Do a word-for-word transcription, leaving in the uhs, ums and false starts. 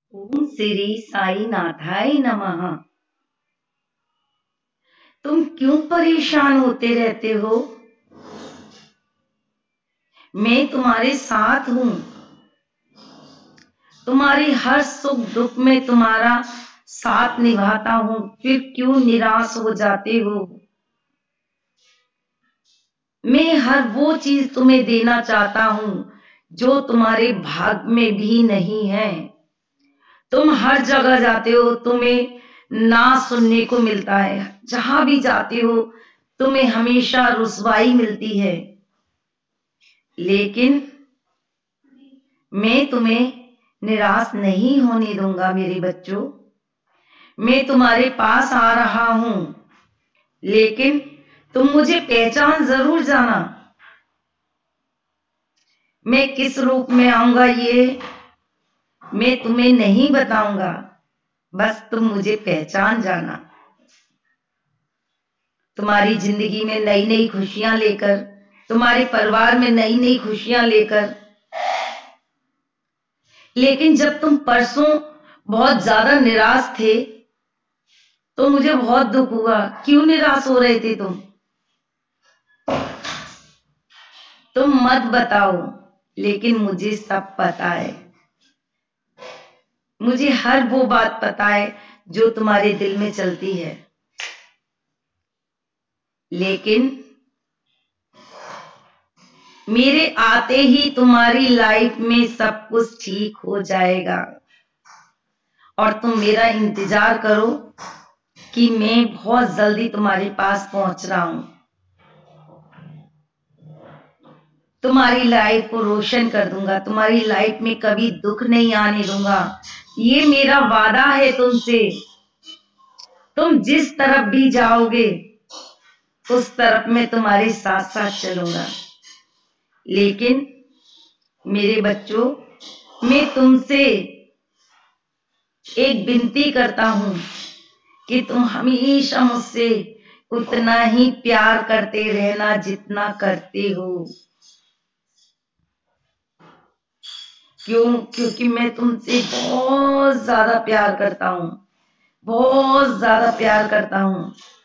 ओम श्री साई नाथाय नमः। तुम क्यों परेशान होते रहते हो? मैं तुम्हारे साथ हूं। तुम्हारी हर सुख दुख में तुम्हारा साथ निभाता हूं, फिर क्यों निराश हो जाते हो? मैं हर वो चीज तुम्हें देना चाहता हूं जो तुम्हारे भाग्य में भी नहीं है। तुम हर जगह जाते हो, तुम्हें ना सुनने को मिलता है। जहां भी जाते हो तुम्हें हमेशा रुसवाई मिलती है। लेकिन मैं तुम्हें निराश नहीं होने दूंगा मेरे बच्चों। मैं तुम्हारे पास आ रहा हूं, लेकिन तुम मुझे पहचान जरूर जाना। मैं किस रूप में आऊंगा ये मैं तुम्हें नहीं बताऊंगा, बस तुम मुझे पहचान जाना। तुम्हारी जिंदगी में नई नई खुशियां लेकर, तुम्हारे परिवार में नई नई खुशियां लेकर। लेकिन जब तुम परसों बहुत ज्यादा निराश थे तो मुझे बहुत दुख हुआ। क्यों निराश हो रहे थे तुम? तुम मत बताओ, लेकिन मुझे सब पता है। मुझे हर वो बात पता है जो तुम्हारे दिल में चलती है। लेकिन मेरे आते ही तुम्हारी लाइफ में सब कुछ ठीक हो जाएगा, और तुम मेरा इंतजार करो कि मैं बहुत जल्दी तुम्हारे पास पहुंच रहा हूं। तुम्हारी लाइफ को रोशन कर दूंगा, तुम्हारी लाइफ में कभी दुख नहीं आने दूंगा। ये मेरा वादा है तुमसे। तुम जिस तरफ भी जाओगे उस तरफ मैं तुम्हारे साथ साथ चलूंगा। लेकिन मेरे बच्चों, मैं तुमसे एक विनती करता हूं कि तुम हमेशा मुझसे उतना ही प्यार करते रहना जितना करते हो। क्यों? क्योंकि मैं तुमसे बहुत ज्यादा प्यार करता हूं, बहुत ज्यादा प्यार करता हूं।